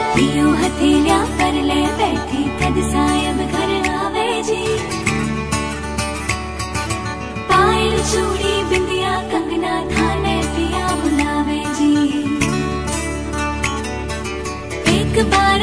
लियो हथेलियां कर ले बैठी कद सायब घर आवे जी। पायल चूड़ी बिंदिया कंगना थाने पिया बुलावे जी। एक बार